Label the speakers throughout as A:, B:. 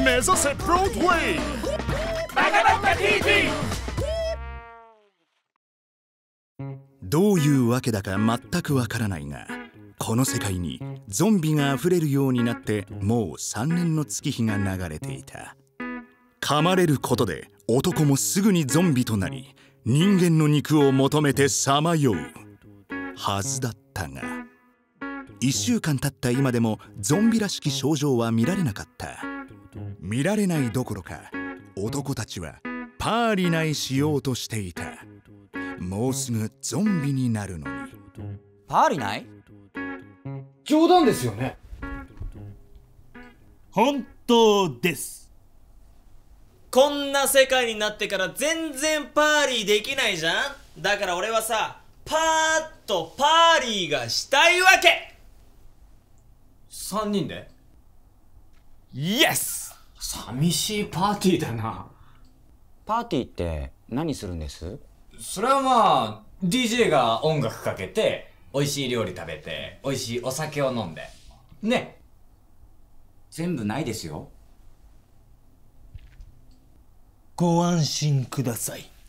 A: 目指せブロードウェイバカバカ TV。 どういうわけだか全くわからないが、この世界にゾンビが溢れるようになってもう3年の月日が流れていた。噛まれることで男もすぐにゾンビとなり、人間の肉を求めてさまようはずだったが、1週間経った今でもゾンビらしき症状は見られなかった。見られないどころか、男たちはパーリナイしようとしていた。もうすぐゾンビになるのに。
B: パーリナイ？
C: 冗談ですよね。
D: 本当です。
E: こんな世界になってから全然パーリーできないじゃん。だから俺はさ、パーッとパーリーがしたいわけ。
C: 3人で？
D: イエス。
C: 寂しいパーティーだな。
B: パーティーって何するんです？
C: それはまあ DJ が音楽かけて、美味しい料理食べて、美味しいお酒を飲んでね。
B: 全部ないですよ。
D: ご安心ください。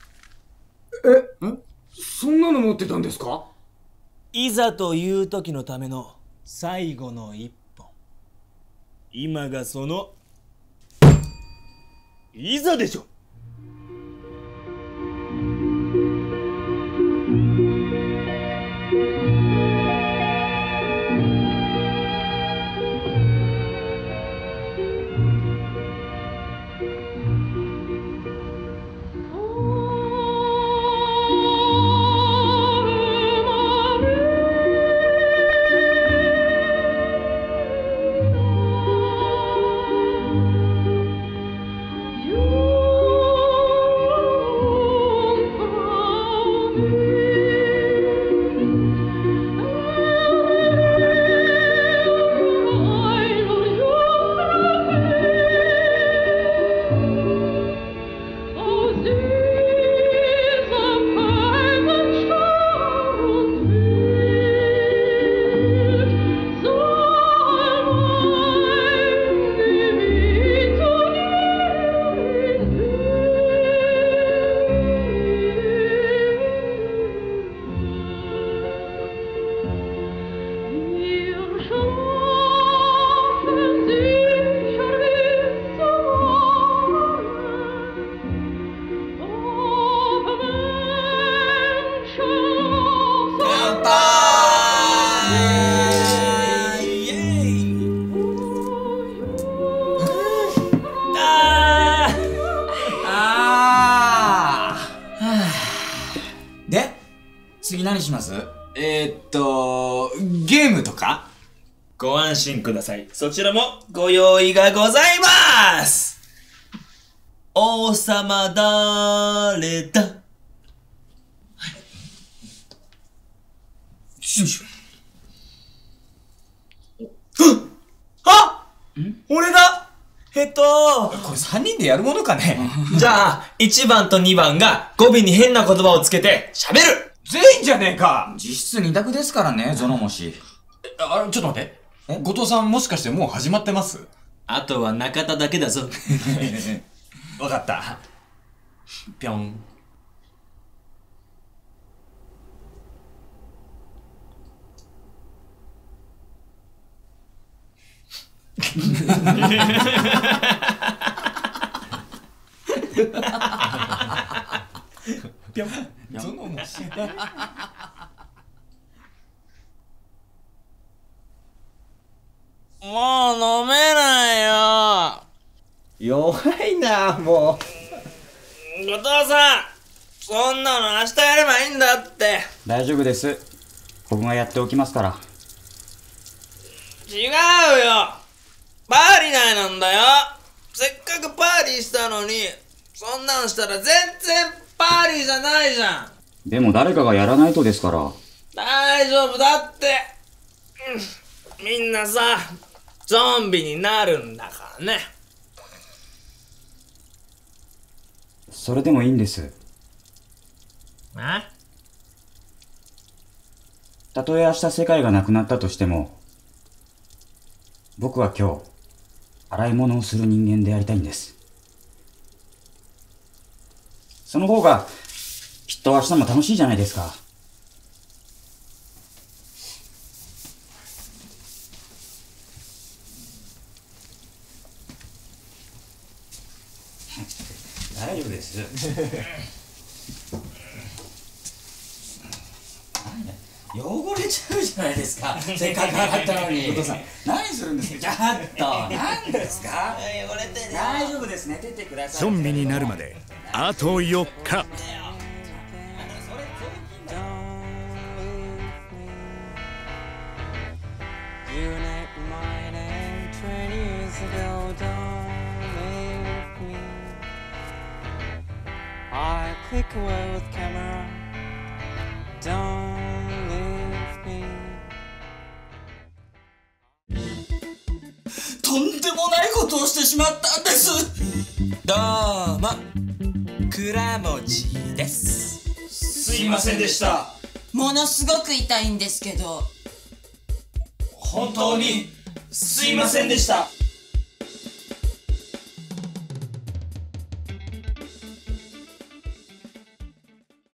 C: そんなの持ってたんですか？
D: いざという時のための最後の一本。今がそのいざでしょ。
C: で、次何します？ゲームとか？
E: ご安心ください。そちらもご用意がございます。王様だーれだ。よいしょ。あ！俺だ！
C: これ3人でやるものかね？
E: じゃあ、1番と2番が語尾に変な言葉をつけて喋る。
C: 全員じゃねえか。
B: 実質2択ですからね、ゾノモシ。
C: ちょっと待って。後藤さんもしかしてもう始まってます？
E: あとは中田だけだぞ。
C: わかった。ぴょん。ぴょん。ゾノモシ。
E: もう飲めないよ。
B: 弱いな、も
E: 後藤さん、そんなの明日やればいいんだって。
B: う。大丈夫です。僕がやっておきますから。
E: 違うよ。パーリナイなんだよ。せっかくパーリーしたのに、そんなんしたら全然パーリーじゃないじゃん。
B: でも誰かがやらないとですから。
E: 大丈夫だって。みんなさ、ゾンビになるんだからね。
B: それでもいいんです。たとえ明日世界がなくなったとしても、僕は今日、 洗い物をする人間でありたいんです。その方がきっと明日も楽しいじゃないですか。大丈夫です。汚れちゃうじゃないですか。せっかく洗ったのに。お父さん、何するんですか。ちょっと、何ですか。汚れてね。大丈夫です。寝ててください。
A: ゾンビになるまであと4日。
F: Click away with camera. Don't leave me.
D: とんでもないことをしてしまったんです。どうも、倉持です。
E: すいませんでした。
G: ものすごく痛いんですけど。
E: 本当にすいませんでした。